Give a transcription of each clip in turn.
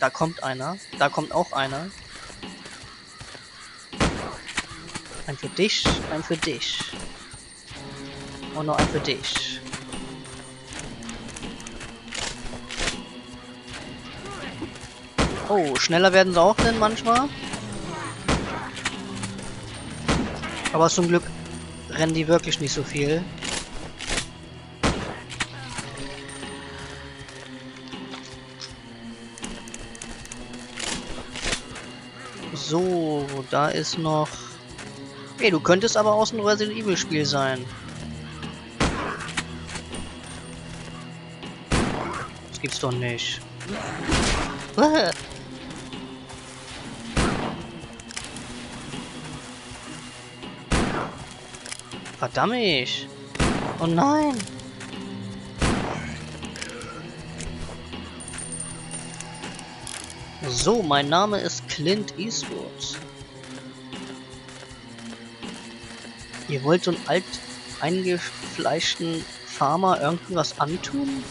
Da kommt einer. Da kommt auch einer. Ein für dich, ein für dich. Und noch ein für dich. Oh, schneller werden sie auch denn manchmal. Aber zum Glück rennen die wirklich nicht so viel. So, da ist noch... Hey, du könntest aber aus dem Resident Evil Spiel sein. Das gibt's doch nicht. Verdammt! Oh nein! So, mein Name ist Clint Eastwood. Ihr wollt so einen alt eingefleischten Farmer irgendwie was antun?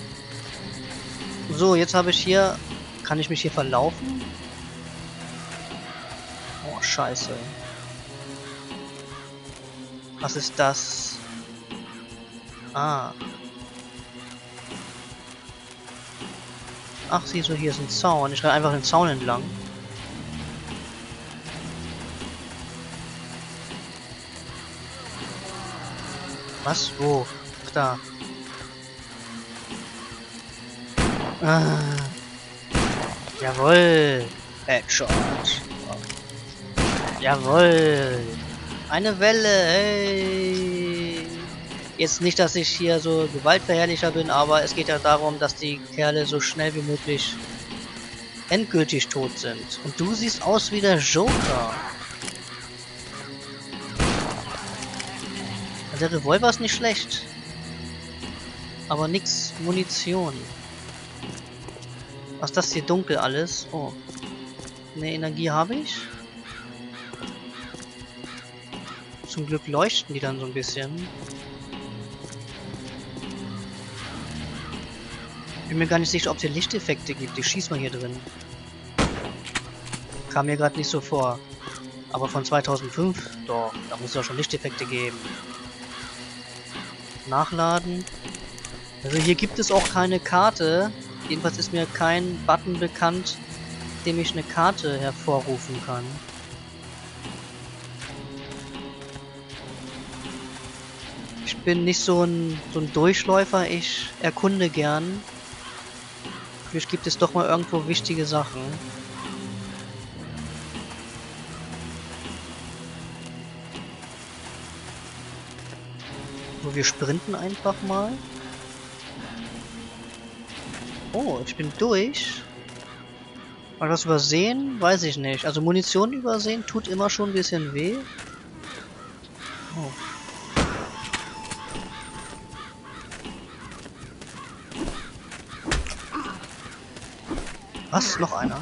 So, jetzt habe ich hier... Kann ich mich hier verlaufen? Oh, scheiße. Was ist das? Ah. Ach, siehst du, hier ist ein Zaun. Ich renne einfach den Zaun entlang. Was? Wo? Ach, da. Ah. Jawohl. Headshot. Jawohl. Eine Welle. Hey. Jetzt nicht, dass ich hier so Gewaltverherrlicher bin, aber es geht ja darum, dass die Kerle so schnell wie möglich endgültig tot sind. Und du siehst aus wie der Joker. Der Revolver ist nicht schlecht. Aber nix Munition. Was ist das hier dunkel alles? Oh. Ne, Energie habe ich. Zum Glück leuchten die dann so ein bisschen. Ich bin mir gar nicht sicher, ob es hier Lichteffekte gibt. Die schießt man hier drin. Kam mir gerade nicht so vor. Aber von 2005? Doch, da muss es ja schon Lichteffekte geben. Nachladen. Also hier gibt es auch keine Karte. Jedenfalls ist mir kein Button bekannt, dem ich eine Karte hervorrufen kann. Ich bin nicht so ein Durchläufer, ich erkunde gern. Vielleicht gibt es doch mal irgendwo wichtige Sachen. So, wir sprinten einfach mal. Oh, ich bin durch. Mal was übersehen? Weiß ich nicht. Also Munition übersehen tut immer schon ein bisschen weh. Oh. Was? Noch einer?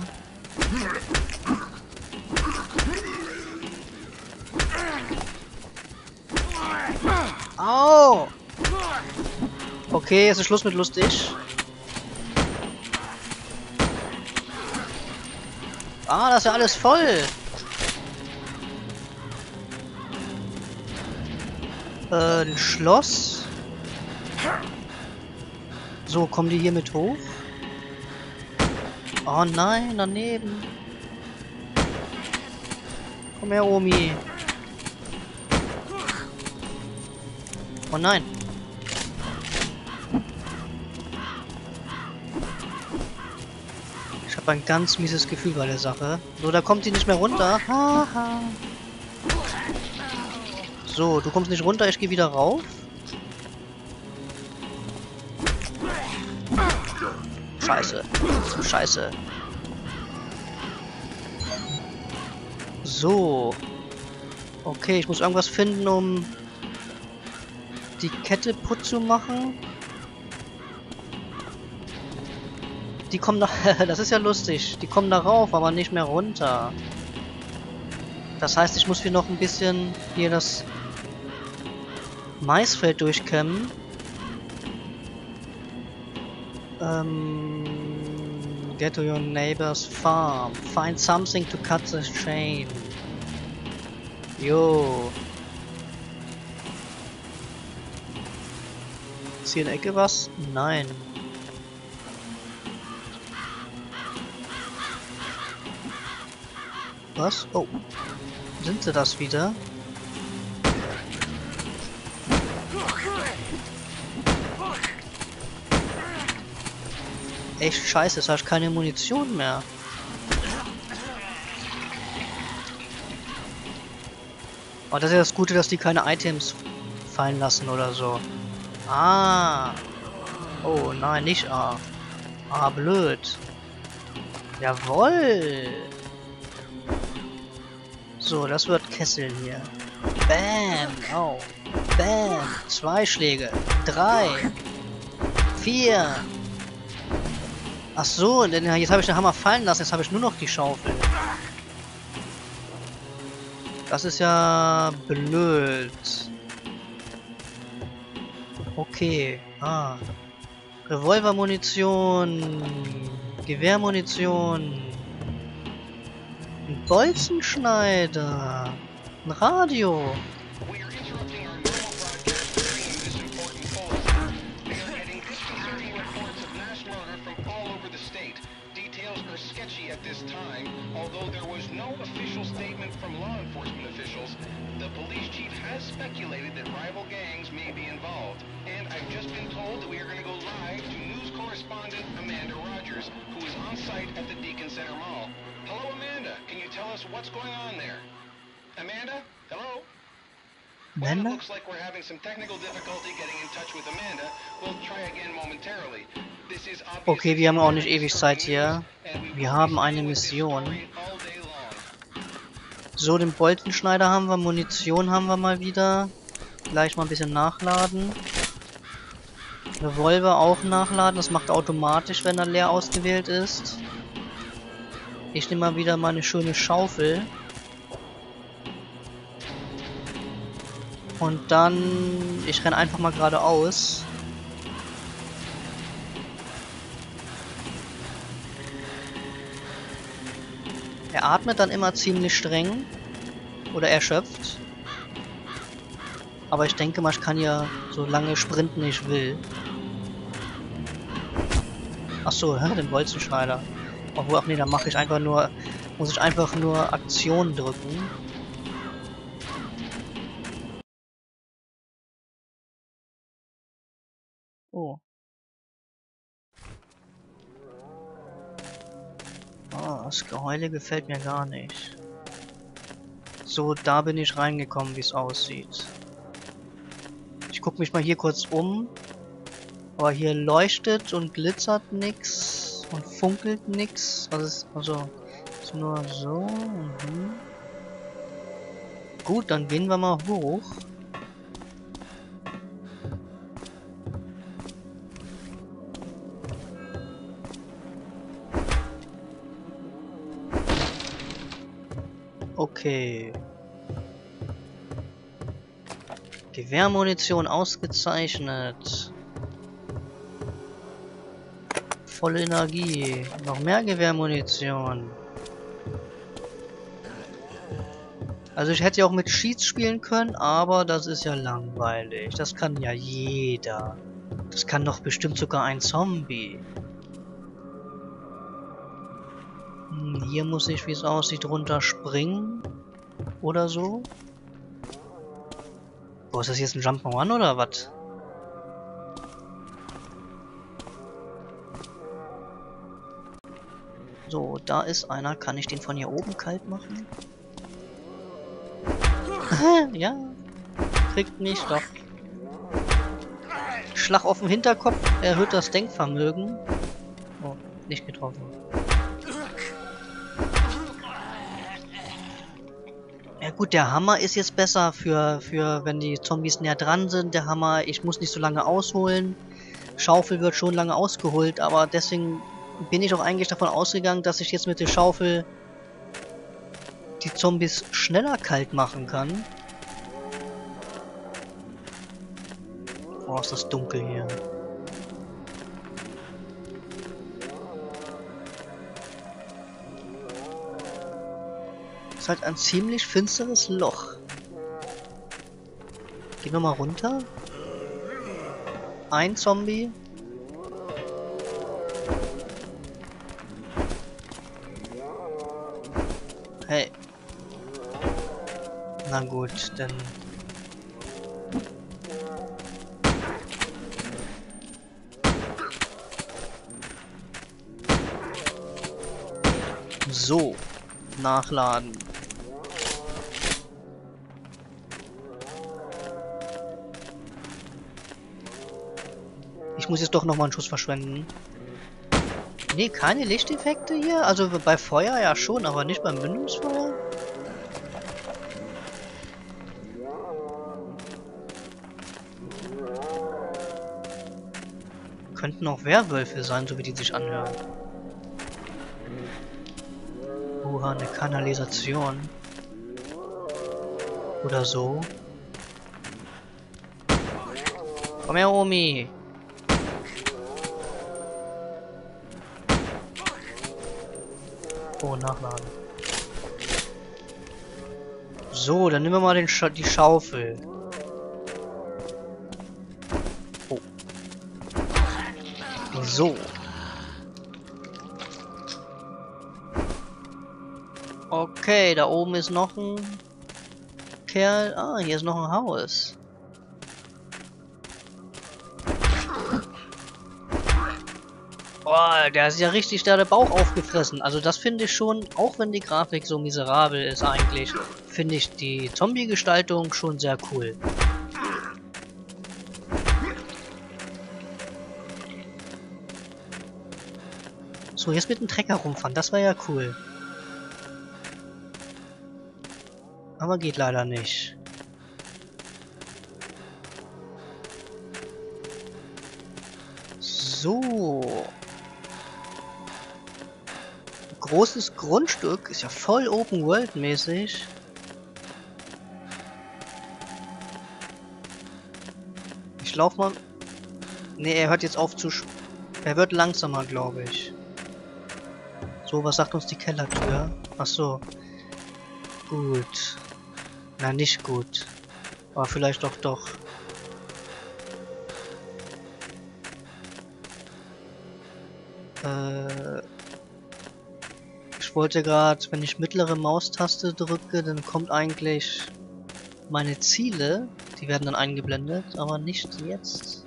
Au! Okay, jetzt ist Schluss mit lustig. Ah, das ist ja alles voll. Ein Schloss. So, kommen die hier mit hoch? Oh nein, daneben. Komm her, Omi. Oh nein. Ich habe ein ganz mieses Gefühl bei der Sache. So, da kommt die nicht mehr runter. Haha. So, du kommst nicht runter, ich gehe wieder rauf. Scheiße. Scheiße. So. Okay, ich muss irgendwas finden, um die Kette putt zu machen. Die kommen da... Das ist ja lustig. Die kommen da rauf, aber nicht mehr runter. Das heißt, ich muss hier noch ein bisschen hier das Maisfeld durchkämmen. Get to your neighbor's farm. Find something to cut the chain. Jo. Ist hier in der Ecke was? Nein. Was? Oh. Sind sie das wieder? Echt scheiße, jetzt habe ich keine Munition mehr. Oh, das ist ja das Gute, dass die keine Items fallen lassen oder so. Ah. Oh nein, nicht A. Ah, blöd. Jawoll. So, das wird Kessel hier. Bam. Oh. Bam. 2 Schläge. 3. 4. Ach so, denn jetzt habe ich den Hammer fallen lassen. Jetzt habe ich nur noch die Schaufel. Das ist ja blöd. Okay. Ah. Revolvermunition. Gewehrmunition. Ein Bolzenschneider. Ein Radio. At this time, although there was no official statement from law enforcement officials, the police chief has speculated that rival gangs may be involved. And I've just been told that we are going to go live to news correspondent Amanda Rogers, who is on site at the Deacon Center Mall. Hello, Amanda. Can you tell us what's going on there? Amanda? Hello? Well, it looks like we're having some technical difficulty getting in touch with Amanda. We'll try again momentarily. Okay, wir haben auch nicht ewig Zeit hier. Wir haben eine Mission. So, den Bolzenschneider haben wir, Munition haben wir mal wieder. Gleich mal ein bisschen nachladen. Revolver auch nachladen, das macht automatisch, wenn er leer ausgewählt ist. Ich nehme mal wieder meine schöne Schaufel. Und dann, ich renne einfach mal geradeaus. Er atmet dann immer ziemlich streng. Oder erschöpft. Aber ich denke mal, ich kann ja so lange sprinten, ich will. Achso, den Bolzenschneider. Obwohl, ach nee, dann mache ich einfach nur... Muss ich einfach nur Aktion drücken. Oh. Ah, das Geheule gefällt mir gar nicht. So, da bin ich reingekommen, wie es aussieht. Ich gucke mich mal hier kurz um. Aber hier leuchtet und glitzert nix und funkelt nix. Was ist, also, ist nur so. Mhm. Gut, dann gehen wir mal hoch. Okay. Gewehrmunition ausgezeichnet. Volle Energie. Noch mehr Gewehrmunition. Also ich hätte ja auch mit Cheats spielen können, aber das ist ja langweilig. Das kann ja jeder. Das kann doch bestimmt sogar ein Zombie. Hier muss ich, wie es aussieht, runterspringen. Oder so. Boah, ist das jetzt ein Jump'n'Run oder was? So, da ist einer. Kann ich den von hier oben kalt machen? Ja. Kriegt mich doch. Schlag auf den Hinterkopf erhöht das Denkvermögen. Oh, nicht getroffen. Ja gut, der Hammer ist jetzt besser für wenn die Zombies näher dran sind. Der Hammer, ich muss nicht so lange ausholen. Schaufel wird schon lange ausgeholt, aber deswegen bin ich auch eigentlich davon ausgegangen, dass ich jetzt mit der Schaufel die Zombies schneller kalt machen kann. Oh, ist das dunkel hier. Ist halt ein ziemlich finsteres Loch. Gehen wir mal runter. Ein Zombie. Hey. Na gut, dann... So. Nachladen. Ich muss jetzt doch nochmal einen Schuss verschwenden. Nee, keine Lichteffekte hier? Also bei Feuer ja schon, aber nicht beim Mündungsfeuer? Könnten auch Werwölfe sein, so wie die sich anhören. Oha, eine Kanalisation. Oder so. Komm her, Omi. Oh, nachladen. So, dann nehmen wir mal die Schaufel. Oh. So. Okay, da oben ist noch ein Kerl. Ah, hier ist noch ein Haus. Boah, der ist ja richtig der Bauch aufgefressen. Also das finde ich schon, auch wenn die Grafik so miserabel ist eigentlich, finde ich die Zombie-Gestaltung schon sehr cool. So, jetzt mit dem Trecker rumfahren, das war ja cool. Aber geht leider nicht. So. Großes Grundstück, ist ja voll Open World mäßig. Ich lauf mal... Ne, er hört jetzt auf zu... Er wird langsamer, glaube ich. So, was sagt uns die Kellertür? Ach so. Gut. Na, nicht gut. Aber vielleicht doch. Ich wollte gerade, wenn ich mittlere Maustaste drücke, dann kommt eigentlich meine Ziele. Die werden dann eingeblendet, aber nicht jetzt.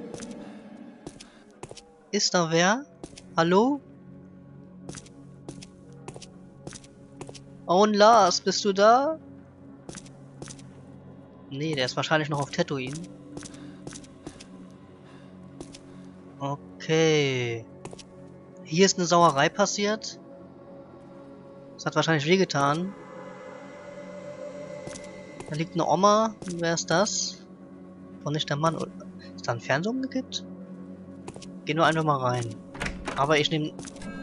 Ist da wer? Hallo? Oh, Lars, bist du da? Nee, der ist wahrscheinlich noch auf Tatooine. Okay. Hier ist eine Sauerei passiert. Das hat wahrscheinlich wehgetan. Da liegt eine Oma. Wer ist das? Und nicht der Mann. Ist da ein Fernseher umgekippt? Geh nur einfach mal rein. Aber ich nehme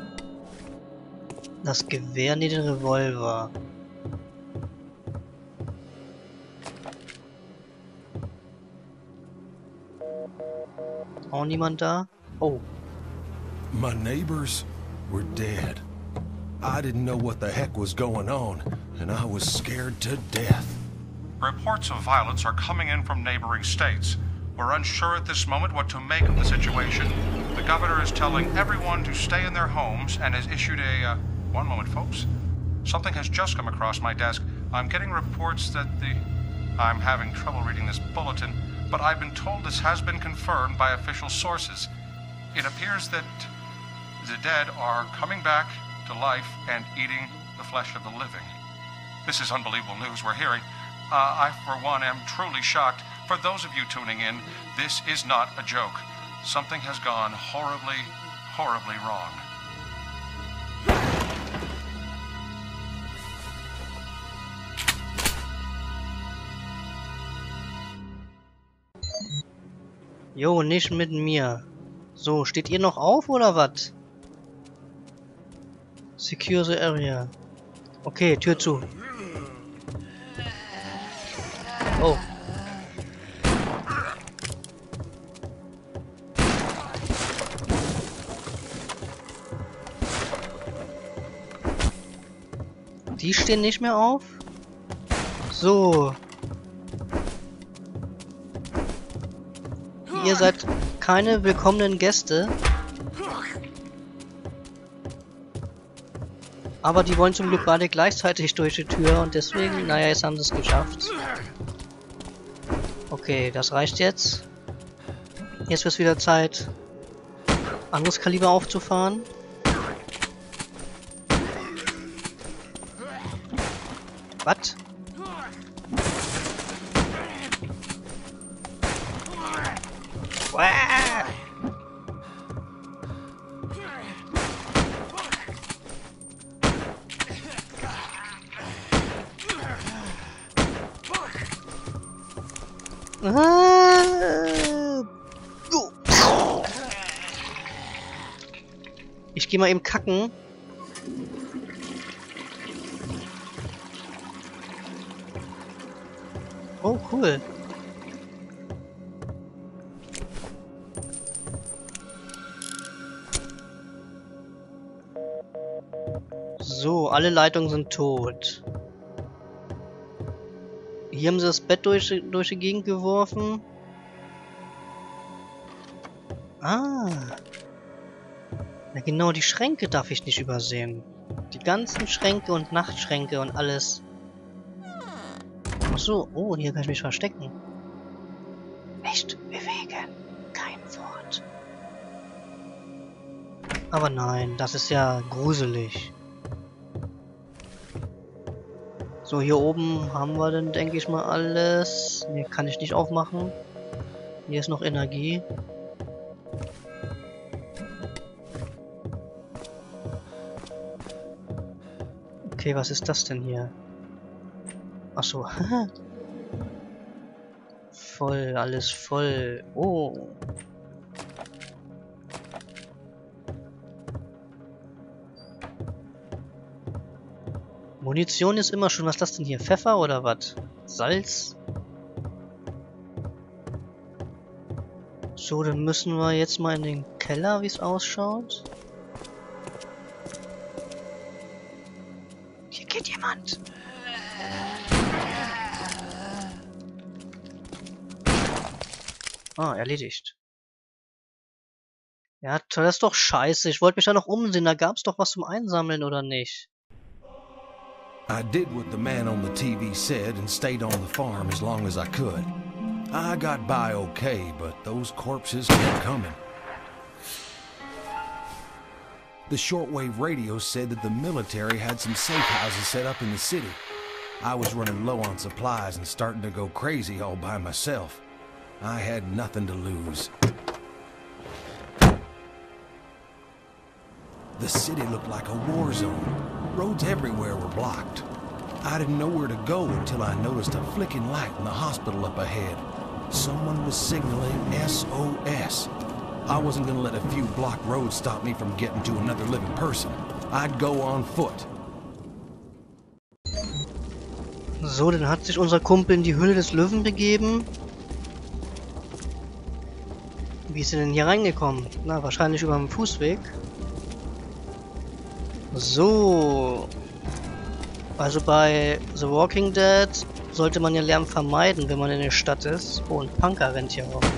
das Gewehr, nee, den Revolver. Auch niemand da? Oh. My neighbors were dead. I didn't know what the heck was going on, and I was scared to death. Reports of violence are coming in from neighboring states. We're unsure at this moment what to make of the situation. The governor is telling everyone to stay in their homes and has issued a... one moment, folks. Something has just come across my desk. I'm getting reports that I'm having trouble reading this bulletin, but I've been told this has been confirmed by official sources. It appears that the dead are coming back to life and eating the flesh of the living. This is unbelievable news we're hearing. I, for one, am truly shocked. For those of you tuning in, this is not a joke. Something has gone horribly, horribly wrong. Jo, nicht mit mir. So, steht ihr noch auf oder was? Secure the area. Okay, Tür zu. Oh. Die stehen nicht mehr auf. So. Ihr seid keine willkommenen Gäste. Aber die wollen zum Glück beide gleichzeitig durch die Tür und deswegen, naja, jetzt haben sie es geschafft. Okay, das reicht jetzt. Jetzt wird es wieder Zeit, anderes Kaliber aufzufahren. Was? Ich gehe mal eben kacken. Oh, cool. So, alle Leitungen sind tot. Hier haben sie das Bett durch die Gegend geworfen. Ah. Ja genau, die Schränke darf ich nicht übersehen. Die ganzen Schränke und Nachtschränke und alles. Ach so, oh, hier kann ich mich verstecken. Nicht bewegen. Kein Wort. Aber nein, das ist ja gruselig. So, hier oben haben wir dann, denke ich mal, alles. Hier kann ich nicht aufmachen. Hier ist noch Energie. Okay, was ist das denn hier? Ach so. Voll, alles voll. Oh. Munition ist immer schon. Was ist das denn hier? Pfeffer oder was? Salz? So, dann müssen wir jetzt mal in den Keller, wie es ausschaut. Hier geht jemand. Ah, erledigt. Ja, toll, das ist doch scheiße. Ich wollte mich da noch umsehen. Da gab's doch was zum Einsammeln, oder nicht? I did what the man on the TV said and stayed on the farm as long as I could. I got by okay, but those corpses kept coming. The shortwave radio said that the military had some safe houses set up in the city. I was running low on supplies and starting to go crazy all by myself. I had nothing to lose. The city looked like a war zone. Roads everywhere were blocked. I didn't know where to go until I noticed a flicking light in the hospital up ahead. Someone was signaling SOS. I wasn't gonna let a few blocked roads stop me from getting to another living person. I'd go on foot. So, dann hat sich unser Kumpel in die Höhle des Löwen begeben. Wie ist er denn hier reingekommen? Na, wahrscheinlich über den Fußweg. So. Also bei The Walking Dead sollte man ja Lärm vermeiden, wenn man in der Stadt ist. Oh, ein Punker rennt hier rum.